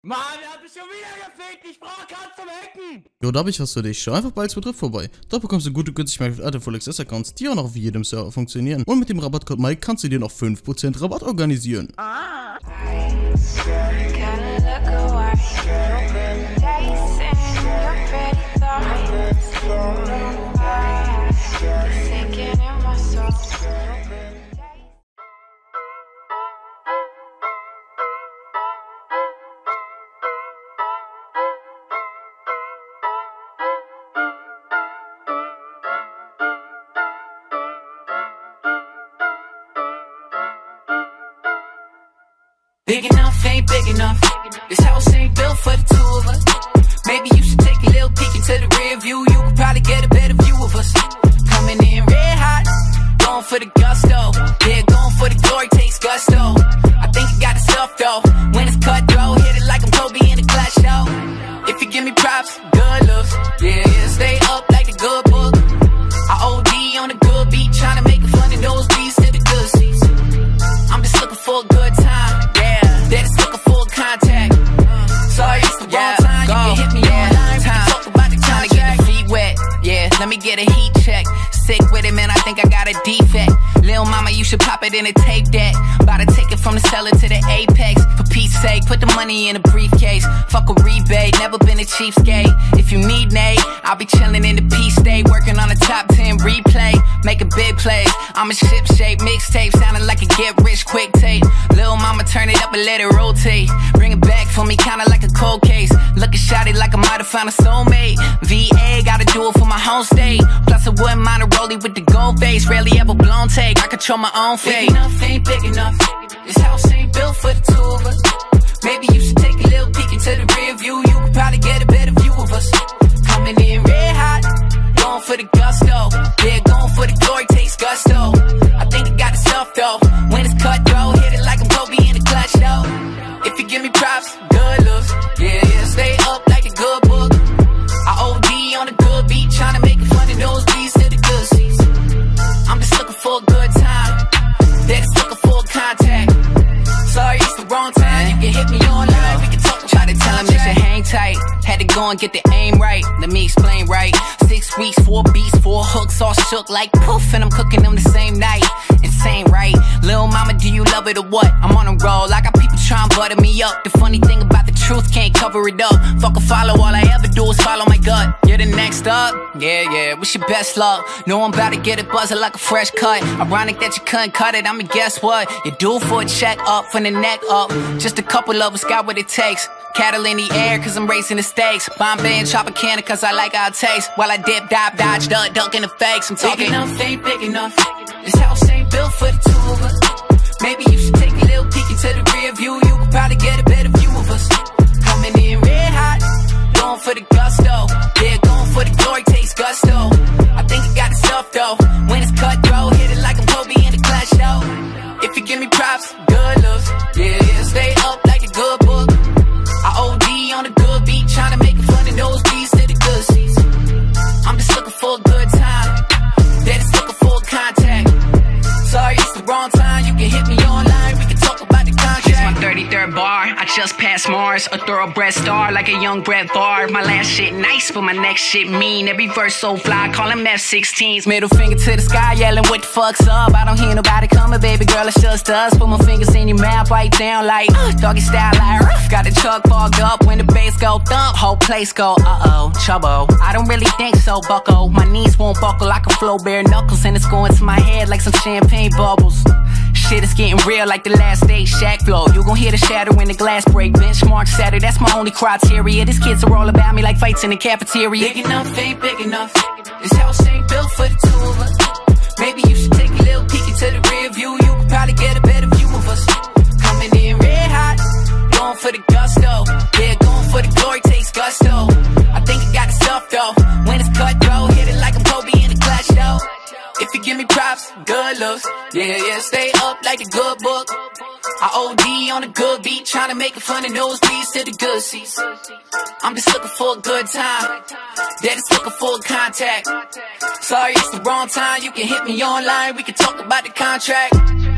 Mann, er hat mich schon wieder gefickt. Ich brauche keinen zum Hacken. Jo, da hab ich was für dich. Schau einfach bei Betrieb vorbei. Dort bekommst du gute Günstigkeit mit alte Full Access Accounts, die auch noch auf jedem Server funktionieren. Und mit dem Rabattcode Mike kannst du dir noch 5% Rabatt organisieren. Big enough, ain't big enough. This house ain't built for the two of us. Maybe you should take a little peek into the rear view. You could probably get a better view of us. Coming in red hot, going for the gusto. Yeah, going for the glory, takes gusto. I think you got the stuff though. When it's cutthroat, hit it like I'm Kobe in the clutch show. If you give me props, good looks. Yeah, stay up like the good book. I OD on a good beat, trying to make it fun of those beats to the good seats. I'm just looking for a good time. That's looking for contact. Sorry, it's the wrong time. You can hit me online. We can talk about the time to get the feet wet. Yeah, let me get a heat check. Sick with it, man. I think I got a defect. Lil' mama, you should pop it in a tape deck. About to take it from the cellar to the apex. For Pete's sake, put the money in a briefcase. Fuck a rebate, never been a cheapskate. If you need Nate, I'll be chilling in the Peace State, working on a top 10 replay, making big plays. I'm a ship shape mixtape, sounding like a get rich quick tape. Lil' mama, turn it up and let it rotate. Bring it back for me, kinda like a cold case. Looking shotty like I might have found a soulmate. VA, gotta do it for my home state. Plus I wouldn't mind a rollie with the gold face. Rarely ever blown take, I control my own fate. Big enough, ain't big enough. This house ain't built for the two of us. Maybe you should take a little peek into the rear view. You could probably get a better view of us. Coming in red hot, going for the gusto. Yeah, going for the glory, takes gusto. I think I got the stuff though. When it's cutthroat, hit it like I'm Kobe in the clutch though. If you give me props, good looks. Yeah, stay up like the good book. I OD on a good beat, trying to make it fun of those beats to the good seats. I'm just looking for a good time. That's looking for a contact. Sorry, it's the wrong time. You can hit me online. We can talk. Try to tell him you should hang tight. Had to go and get the aim right. Let me explain right. 6 weeks, 4 beats, 4 hooks, all shook like poof, and I'm cooking them the same night. Insane, right? Lil' mama, do you love it or what? I'm on a roll. I got people trying to butter me up. The funny thing about the truth, can't cover it up. Fuck a follow, all I ever do is follow my gut. You're the next up? Yeah, wish you best luck. Know I'm about to get it buzzing like a fresh cut. Ironic that you couldn't cut it, I mean guess what? You're due for a check up, from the neck up. Just a couple of us got what it takes. Cattle in the air, cause I'm racing the stakes. Bombay and Tropicana, cause I like how it tastes. While I dip, dive, dodge, duck in the fakes. I'm talking big enough, ain't big enough. This house ain't built for the two of us. Maybe you should take a little peek into the rear view. You could probably get a better view of us. Coming in red hot, going for the gusto. Yeah, going for the glory, takes gusto. I think I got the stuff though. When it's cutthroat, hit it like I'm Kobe in the clutch though. If you give me props, good looks. Yeah, stay up like a good book. I OD on a good beat, trying to make it fun of those beats to the good seats. I'm just looking for a good time. That is looking for a contact. Sorry, it's the wrong time. You can hit me online. We can talk about the contract. It's my 33rd bar. I just passed Mars. A thoroughbred star like a young Brett Favre. My last shit nice, but my next shit mean. Every verse so fly, call them F-16s. Middle finger to the sky, yelling what the fuck's up. I don't hear nobody coming, baby girl, it's just us. Put my fingers in your mouth, bite down like doggy style like got the truck fogged up when the bass go thump. Whole place go uh-oh, trouble. I don't really think so, bucko. My knees won't buckle like a flow bare knuckles, and it's going to my head like some champagne bubbles. Shit is getting real like the last day Shaq flow. You gon' hear the shatter when the glass break. Benchmark shatter, that's my only criteria. These kids are all about me like fights in the cafeteria. Big enough, ain't big enough. This house ain't built for the two of us. Maybe you should take a little peek into the rear view. You could probably get a better view of us. Coming in red hot, going for the gusto. Yeah, going for the glory, takes gusto. I think I got the stuff though. When it's cutthroat, hit it like I'm Kobe in the clutch though. If you give me props, good looks. Yeah, stay up like a good book. I OD on a good beat, trying to make it fun of those beats to the good seats. I'm just looking for a good time. That is looking for a contact. Sorry, it's the wrong time. You can hit me online. We can talk about the contract.